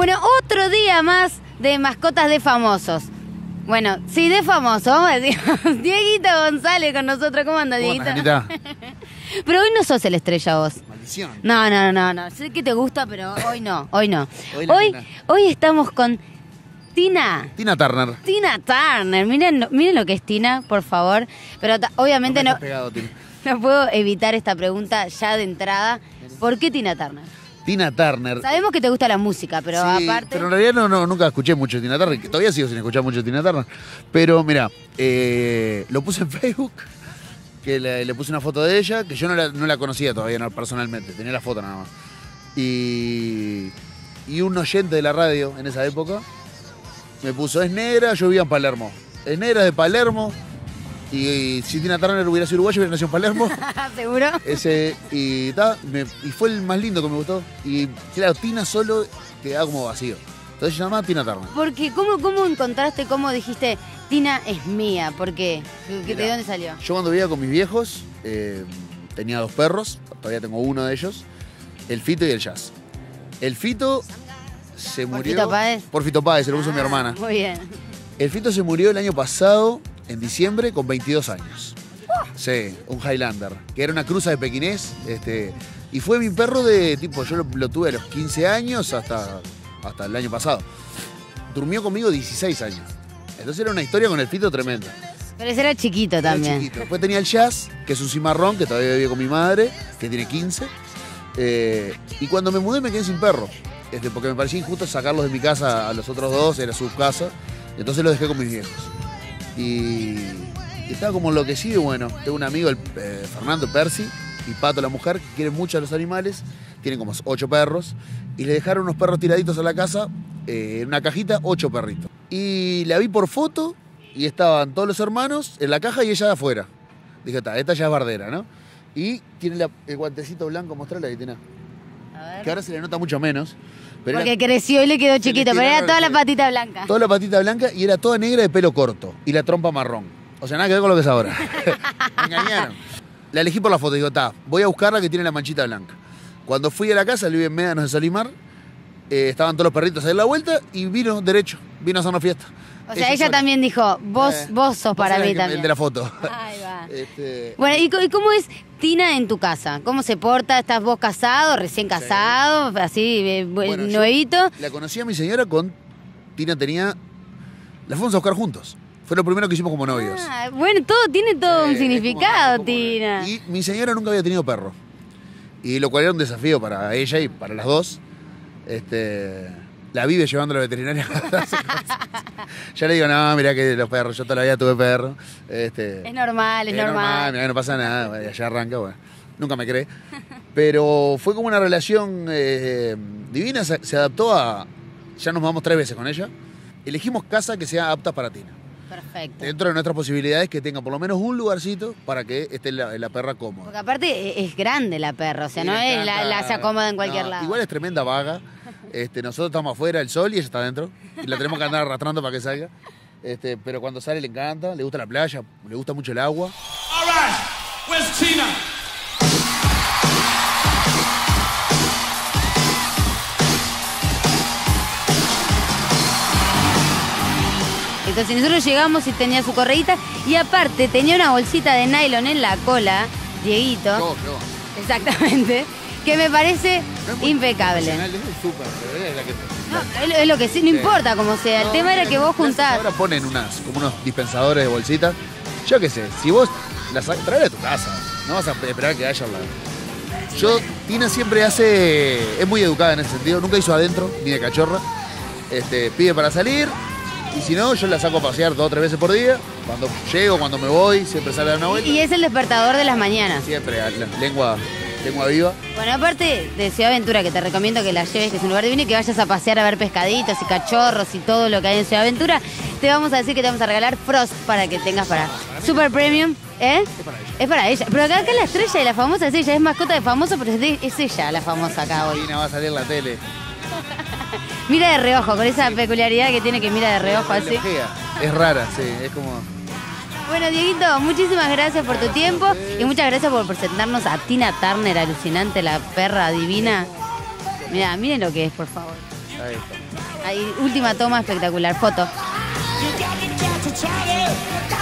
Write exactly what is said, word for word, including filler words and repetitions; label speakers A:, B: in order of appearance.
A: Bueno, otro día más de mascotas de famosos. Bueno, sí, de famosos, vamos a decir. Dieguito González con nosotros. ¿Cómo anda, Dieguito?
B: ¿Cómo andas,
A: Pero hoy no sos el estrella vos.
B: Maldición.
A: No, no, no, no. Sé que te gusta, pero hoy no, hoy no.
B: Hoy,
A: hoy,
B: nena.
A: hoy estamos con Tina.
B: Tina Turner.
A: Tina Turner. Miren, miren lo que es Tina, por favor. Pero ta- obviamente
B: No
A: no,
B: me estás pegado, Tina.
A: no puedo evitar esta pregunta ya de entrada. ¿Por qué Tina Turner?
B: Tina Turner.
A: Sabemos que te gusta la música, pero
B: Sí,
A: aparte...
B: pero en realidad no, no, nunca escuché mucho Tina Turner. que Todavía sigo sin escuchar mucho Tina Turner. Pero mira, eh, lo puse en Facebook, que le, le puse una foto de ella, que yo no la, no la conocía todavía no, personalmente, tenía la foto nada más. Y, y un oyente de la radio en esa época me puso, es negra, yo vivía en Palermo. Es negra de Palermo. Y, y si Tina Turner hubiera sido uruguayo, hubiera nacido en Palermo.
A: ¿Seguro?
B: Ese, y, ta, me- y fue el más lindo que me gustó. Y claro, Tina solo quedaba como vacío. Entonces se llamaba Tina Turner.
A: Porque, ¿cómo, cómo encontraste, cómo dijiste, Tina es mía? ¿Por qué? ¿De
B: Mirá,
A: dónde salió?
B: Yo cuando vivía con mis viejos, eh, tenía dos perros, todavía tengo uno de ellos, el Fito y el Jazz. El Fito se
A: ¿Por
B: murió...
A: Fito Páez?
B: Por Fito Páez, se lo puso mi
A: Ah,
B: hermana.
A: Muy bien.
B: El Fito se murió el año pasado, en diciembre, con veintidós años. Sí, un Highlander, que era una cruza de pequinés. Este, y fue mi perro de tipo, yo lo, lo tuve a los quince años hasta, hasta el año pasado. Durmió conmigo dieciséis años. Entonces era una historia con el Fito tremenda.
A: Pero ese era chiquito
B: Era
A: también.
B: chiquito. Después tenía el Jazz, que es un cimarrón, que todavía vive con mi madre, que tiene quince. Eh, y cuando me mudé me quedé sin perro. Este, porque me parecía injusto sacarlos de mi casa a los otros dos, era su casa. Entonces los dejé con mis viejos. Y, y estaba como enloquecido. Bueno, tengo un amigo, el, eh, Fernando Percy, y Pato, la mujer, que quieren mucho a los animales. Tienen como ocho perros. Y le dejaron unos perros tiraditos a la casa, eh, en una cajita, ocho perritos. Y la vi por foto y estaban todos los hermanos en la caja y ella de afuera. Dije, está, esta ya es bardera, ¿no? Y tiene la- el guantecito blanco, mostrarla ahí, tiene.
A: A ver.
B: Que ahora se le nota mucho menos. Pero
A: Porque
B: era
A: creció y le quedó
B: le
A: chiquito, pero
B: quedó
A: era toda la
B: que-
A: patita blanca.
B: toda la patita blanca y era toda negra de pelo corto. Y la trompa marrón. O sea, nada que ver con lo que es ahora. Me engañaron. La elegí por la foto. Digo, está, voy a buscarla que tiene la manchita blanca. Cuando fui a la casa, le vi en Médanos de Solimar. eh, estaban todos los perritos ahí a la vuelta y vino derecho. Vino a hacernos fiesta.
A: O sea, ella
B: sola.
A: también dijo, vos,
B: Eh,
A: vos sos para
B: eras
A: mí
B: el que-
A: también.
B: El de la foto.
A: Ahí va.
B: Este,
A: Bueno, ¿y, co- y cómo es Tina en tu casa? ¿Cómo se porta? ¿Estás vos casado, recién casado, así, eh, bu-
B: bueno, yo
A: nuevito?
B: La conocí a mi señora con... Tina tenía... La fuimos a buscar juntos. Fue lo primero que hicimos como novios.
A: Ah, bueno, todo tiene todo
B: Eh,
A: un
B: es como-
A: significado,
B: es como-
A: Tina.
B: Y mi señora nunca había tenido perro. Y lo cual era un desafío para ella y para las dos. Este, la vive llevando a la veterinaria. Ya le digo, no, mirá que los perros, yo toda la vida tuve perro. Este,
A: Es normal, es normal.
B: mirá que no pasa nada, bueno, ya arranca, bueno. Nunca me cree. Pero fue como una relación eh, divina, se, se adaptó a... Ya nos vamos tres veces con ella. Elegimos casa que sea apta para Tina.
A: Perfecto.
B: Dentro de nuestras posibilidades, que tenga por lo menos un lugarcito para que esté la, la perra cómoda.
A: Porque aparte e- es grande la perra, o sea,
B: Sí,
A: no
B: le
A: es la,
B: encanta.
A: la se acomoda en cualquier
B: No,
A: lado.
B: Igual es tremenda vaga. Este, nosotros estamos afuera, el sol, y ella está adentro. Y la tenemos que andar arrastrando para que salga. Este, pero cuando sale le encanta, le gusta la playa, le gusta mucho el agua.
C: All right, where's Tina?
A: Entonces nosotros llegamos y tenía su correíta y aparte tenía una bolsita de nylon en la cola, Dieguito,
B: Yo, yo.
A: exactamente, que me parece
B: No es muy
A: impecable.
B: profesional, es súper, pero es la que-
A: No, es, lo- es lo que sí, no importa como sea, el
B: No,
A: tema era
B: mira,
A: que vos
B: las-
A: juntás.
B: Ahora ponen unas, como unos dispensadores de bolsitas. Yo qué sé, si vos las sa- traela a tu casa, no vas a esperar que haya la. Yo, Tina siempre hace. Es muy educada en ese sentido, nunca hizo adentro, ni de cachorra. Este, pide para salir, y si no, yo la saco a pasear dos o tres veces por día. Cuando llego, cuando me voy, siempre sale a dar una vuelta.
A: Y es el despertador de las mañanas.
B: Siempre, a la- lengua, lengua viva.
A: Bueno, aparte de Ciudad Aventura, que te recomiendo que la lleves, que es un lugar divino, y que vayas a pasear a ver pescaditos y cachorros y todo lo que hay en Ciudad Aventura, te vamos a decir que te vamos a regalar Frost para que tengas para Super Premium. ¿Eh?
B: Es para ella.
A: Es para ella. Pero acá, acá la estrella y la famosa es ella, es mascota de famoso, pero es, de- es ella la famosa acá hoy.
B: Tina va a salir en la tele.
A: Mira de reojo, con esa peculiaridad que tiene que mira de reojo así.
B: Ojea. Es rara, sí, es como.
A: Bueno, Dieguito, muchísimas gracias por tu tiempo y muchas gracias por presentarnos a Tina Turner, alucinante, la perra divina. Mira, miren lo que es, por favor.
B: Ahí está.
A: Ahí, última toma espectacular, foto.
C: You got me down to Charlie.